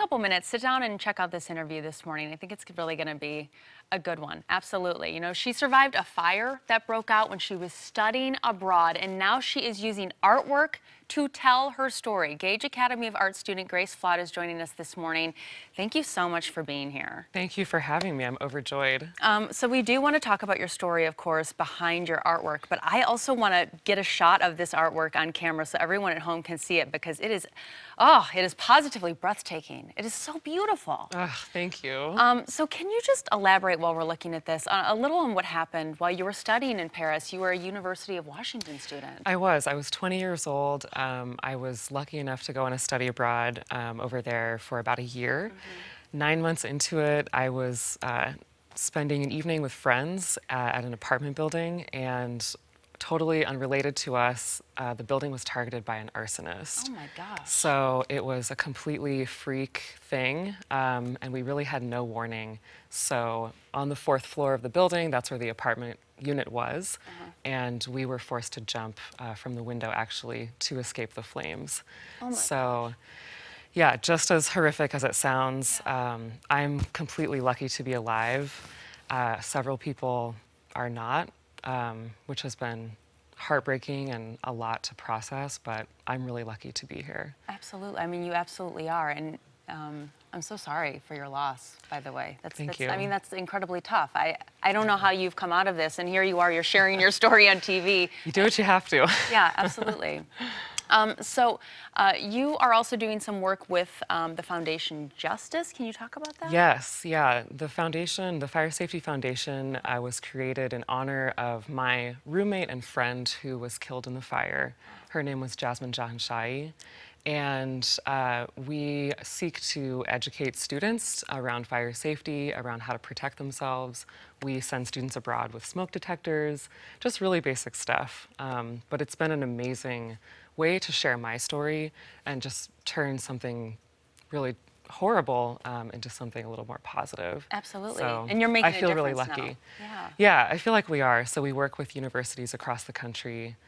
couple minutes, sit down and check out this interview this morning. I think it's really going to be a good one. Absolutely. You know, she survived a fire that broke out when she was studying abroad, and now she is using artwork to tell her story. Gage Academy of Art student Grace Flott is joining us this morning. Thank you so much for being here. Thank you for having me. I'm overjoyed. So we do want to talk about your story, of course, behind your artwork, but I also want to get a shot of this artwork on camera so everyone at home can see it, because it is positively breathtaking. It is so beautiful. Thank you. So can you just elaborate while we're looking at this a little on what happened while you were studying in Paris? You were a University of Washington student. I was 20 years old. I was lucky enough to go on a study abroad over there for about a year. 9 months into it, I was spending an evening with friends at an apartment building, and totally unrelated to us, the building was targeted by an arsonist. Oh my gosh. So it was a completely freak thing, and we really had no warning. So on the 4th floor of the building, that's where the apartment unit was, and we were forced to jump from the window, actually, to escape the flames. Oh my gosh. Yeah, just as horrific as it sounds, I'm completely lucky to be alive. Several people are not, which has been heartbreaking and a lot to process, but I'm really lucky to be here. Absolutely. I mean, you absolutely are. And I'm so sorry for your loss, by the way. Thank you. I mean, that's incredibly tough. I don't know how you've come out of this, and here you are, you're sharing your story on TV. You do what you have to. Yeah, absolutely. So you are also doing some work with the Foundation Justice. Can you talk about that? Yes, yeah. The foundation, the Fire Safety Foundation, was created in honor of my roommate and friend who was killed in the fire. Her name was Jasmine Jahanshai. And we seek to educate students around fire safety, around how to protect themselves. We send students abroad with smoke detectors, just really basic stuff. But it's been an amazing way to share my story and just turn something really horrible into something a little more positive. Absolutely. So and you're making I feel really now. lucky. Yeah. Yeah, I feel like we are. So we work with universities across the country,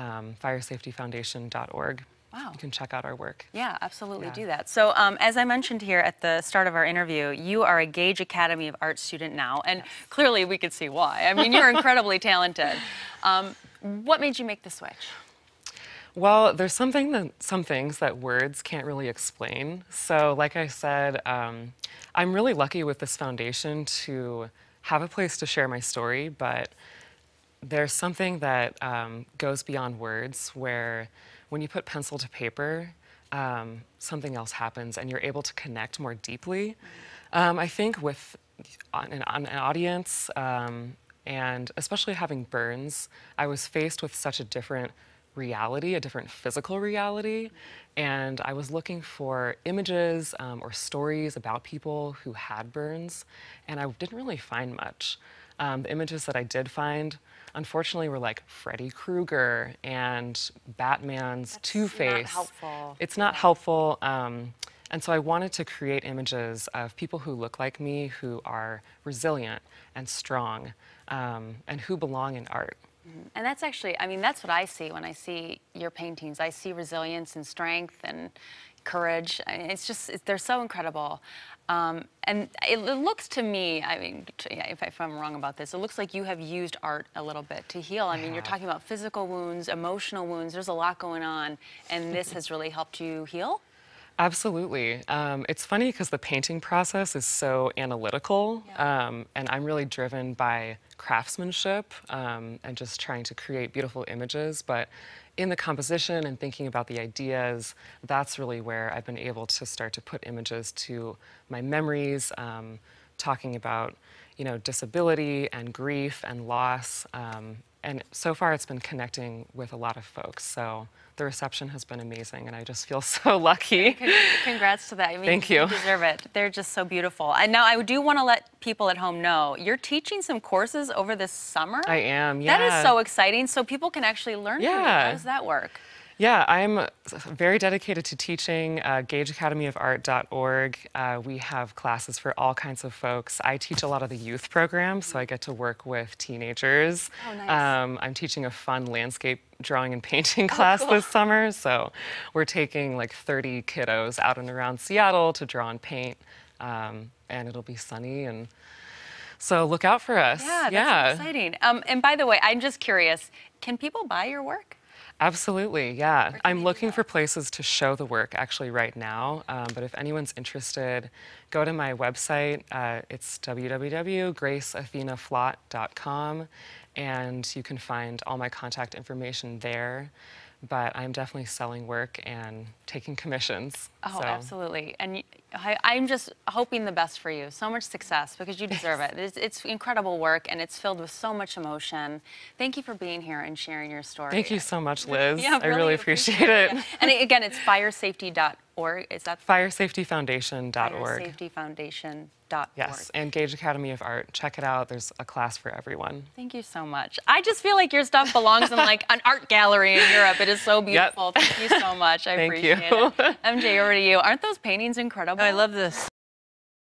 firesafetyfoundation.org. Wow. You can check out our work. Yeah, absolutely do that. So as I mentioned here at the start of our interview, you are a Gage Academy of Art student now, and clearly we could see why. I mean, you're incredibly talented. What made you make the switch? Well, there's some things that words can't really explain. So like I said, I'm really lucky with this foundation to have a place to share my story, but there's something that goes beyond words, where when you put pencil to paper, something else happens and you're able to connect more deeply. I think with an audience, and especially having burns, I was faced with such a different reality, a different physical reality, and I was looking for images or stories about people who had burns, and I didn't really find much. The images that I did find, unfortunately, were like Freddy Krueger and Batman's Two-Face. Not helpful. It's not helpful. And so I wanted to create images of people who look like me, who are resilient and strong, and who belong in art. And that's actually, I mean, that's what I see when I see your paintings. I see resilience and strength and courage. I mean, it's just, they're so incredible. And it looks to me, I mean, if I'm wrong about this, it looks like you have used art a little bit to heal. I mean, you're talking about physical wounds, emotional wounds. There's a lot going on, and this has really helped you heal? Absolutely. It's funny because the painting process is so analytical, and I'm really driven by craftsmanship and just trying to create beautiful images. But in the composition and thinking about the ideas, that's really where I've been able to start to put images to my memories, talking about, you know, disability and grief and loss. And so far it's been connecting with a lot of folks. So the reception has been amazing, and I just feel so lucky. Congrats to that. I mean, Thank you. You deserve it. They're just so beautiful. And now I do want to let people at home know, you're teaching some courses over this summer? I am, yeah. That is so exciting. So people can actually learn from you. How does that work? Yeah, I'm very dedicated to teaching. GageAcademyofArt.org. We have classes for all kinds of folks. I teach a lot of the youth programs, so I get to work with teenagers. Oh, nice. I'm teaching a fun landscape drawing and painting Oh, class cool. this summer, so we're taking like 30 kiddos out and around Seattle to draw and paint, and it'll be sunny, and so look out for us. Yeah, that's so exciting. And by the way, I'm just curious, can people buy your work? Absolutely, yeah. Where can I'm they do looking that? for places to show the work actually right now, but if anyone's interested, go to my website. It's www.graceathenaflott.com, and you can find all my contact information there. But I'm definitely selling work and taking commissions. Oh, so. absolutely. And I'm just hoping the best for you. So much success because you deserve it. It's incredible work and it's filled with so much emotion. Thank you for being here and sharing your story. Thank you so much, Liz. Yeah, I really appreciate it. Yeah. And again, it's firesafety.org. Is that Firesafetyfoundation.org. firesafetyfoundation.org? Yes, and Gage Academy of Art. Check it out. There's a class for everyone. Thank you so much. I just feel like your stuff belongs in like an art gallery in Europe. It is so beautiful. Yep. Thank you so much. I Thank appreciate you. it. MJ, over to you. Aren't those paintings incredible? I love this.